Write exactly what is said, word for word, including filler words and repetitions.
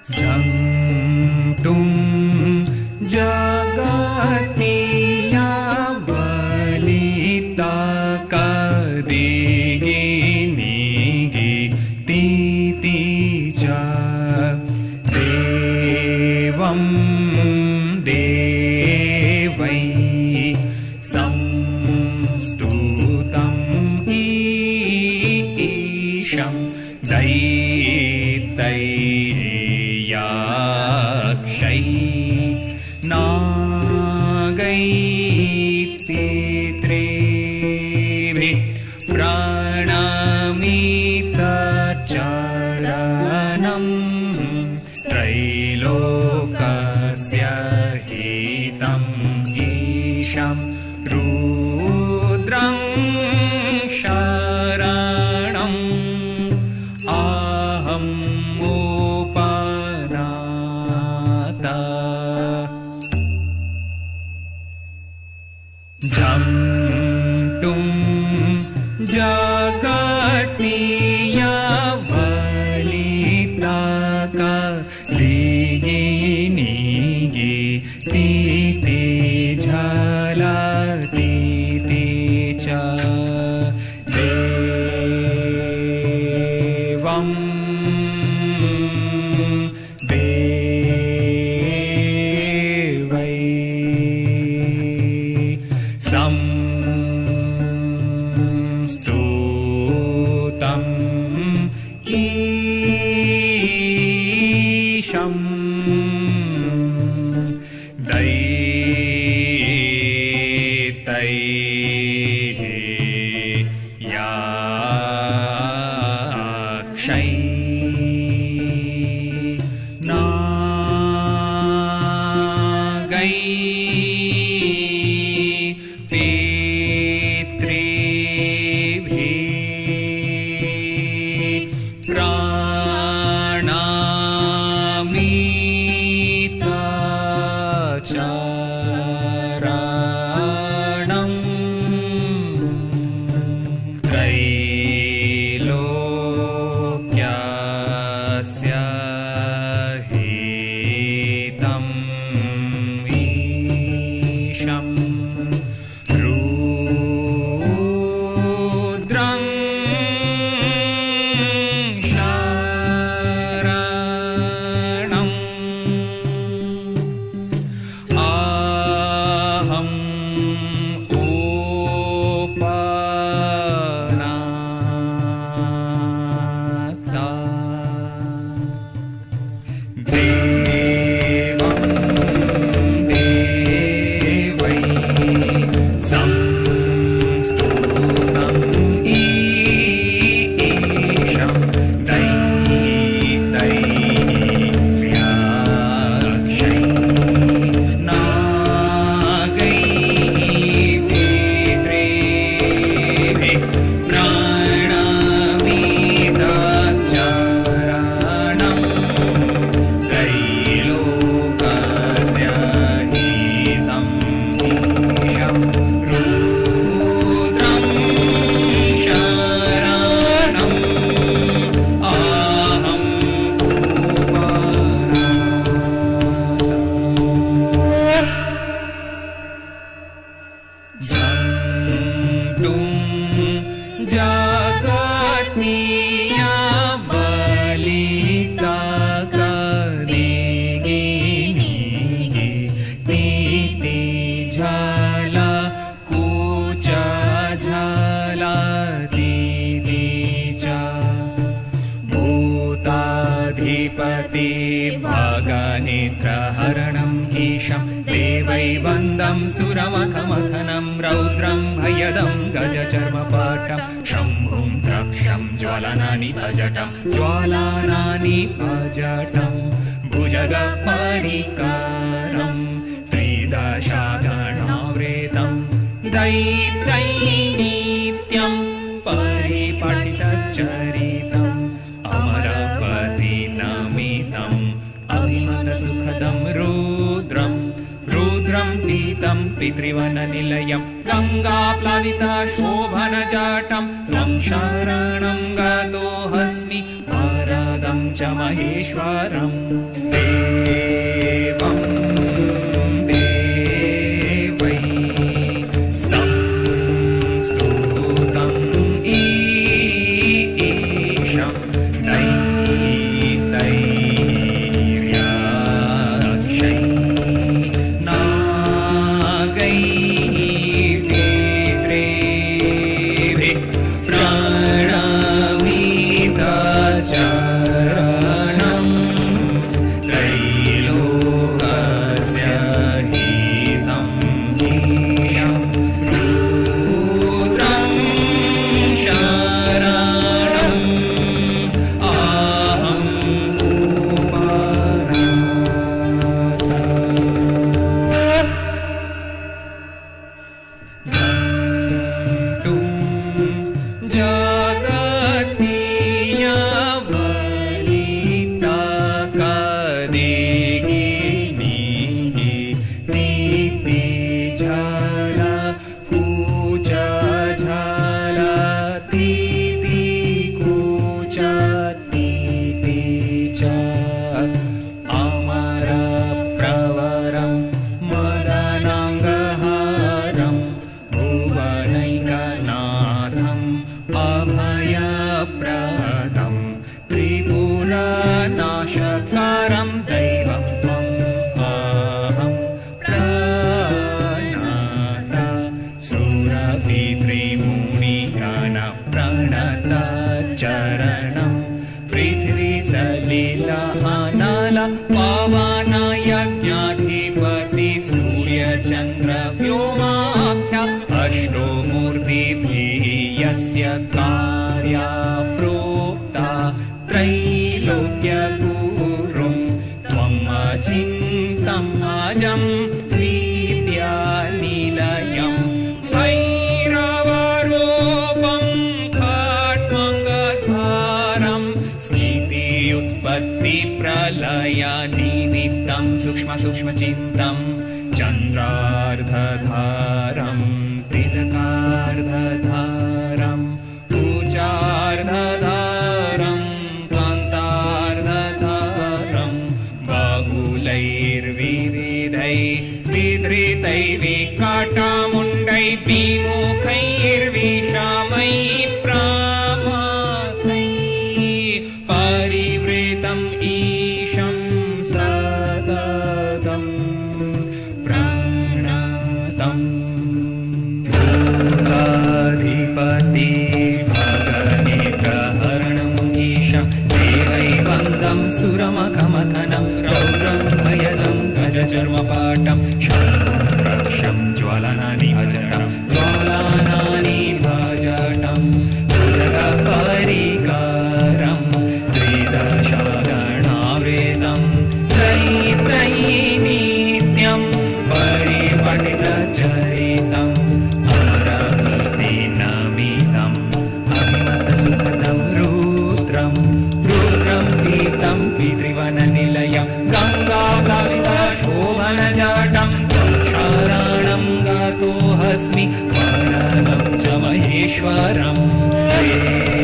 झंटुम जगतिया बलिता का देगे नेगे तीति च देवं देवै संस्तुतं ईशं दैतैर्यक्षै नागै पितृभिः प्रणमितचरणं त्रैलोकस्य हितं ईशं रुद्रं शरणम् आहं उपनाता झंटुम जगतिया बलिता का देगे नेगे तीति झला तीति च देवं देवै संस्तुतं ईशं दैतैर्यक्षै नागै पितृभिः प्रणमितचरणं त्रैलोक्यस्य हितं ईशं रुद्रं शरणम् आहं उपनाता देवं देवै संस्तुतं ईशं दैतैर्यक्षै नागै पितृभिः प्रणमितचरणं त्रैलोकस्य हितं ईशं रुद्रं शरणम् आहं झंटुम जगतिया बलिता का देगे नेगे तीति झला कूच झला तीति च भूताधिपति भगनेत्रहरणं ईशं देवै वन्दं सुरमखमथनं रौद्रं भयदं गजचर्मपाटं शम्भुं द्रक्षं ज्वलनानि भजटं ज्वालानानि भजटं भुजगपरिकारं त्रिदशागणावृतं दैत्यैनित्यं परिपठितचरितम् अमरपतिनमितम् अभिमतसुखदं रुद्रं रुद्रं पीतं पितृवननिलयं गङ्गाप्लाविता शोभनजाटं त्वं शरणं गतोऽस्मि वरदं च महेश्वरम् देवं देवै संस्तुतम् ईशं दैत्यैर्यक्षैः नागैः पितृभिः प्रणमितचरणं त्रैलोकस्य हितं ईशं रुद्रं शरणम् अहं उपानाथ जन्तुं जगतीयवलितकदिगिनिः तीतिझल कूचझल तीतिकूच तीतिच अमरप्रवरं मदनाङ्गहारं भुवनैकनाथम् अभयप्रदं त्रिपुरनाशकारं दैवं त्वम् अहं प्रणत सुरपितृमुनिगण प्रणत चरणं पृथ्वीसलिलमनल पवनयज्ञाधिपति सूर्यचन्द्रव्योमाख्य अष्टो मूर्तिभिः यस्य कार्या प्रोक्ता त्रैलोक्यगुरुं त्वम् अचिन्त्यम् अजं विद्यानिलयं भैरवरूपं खड्गधारं स्थित्युत्पत्तिप्रलयनिमित्तं सूक्ष्मसूक्ष्मचिन्तं चन्द्रार्धधारं तिलकार्धधारं पूजार्धधारं कान्तार्धधारं बाहुलैर्विविधैः विधृतैः विकटमुण्डैः विमुखैर्विषमैः प्रमाथैः परिवृतम् ईशं सततं प्रणतम् भूताधिपति भगनेत्रहरणम् ईशं देवैवन्दं सुरमखमथनं रौद्रं भयदं गजचर्मपाटं शङ्खं रक्षं ज्वलनानि भजटं ज्वालानानि भजटं भुजगपरिकरं त्रिदशगणावृतं त्रैत्रैनित्यं परिपठितचरितम् अमरभृतिनमितम् अभिमतसुखदं रुद्रं रुद्रं पीतं पितृवननिलयं गङ्गाप्लावितशोभनजटं शरणं गतोऽस्मि वरदं च महेश्वरम्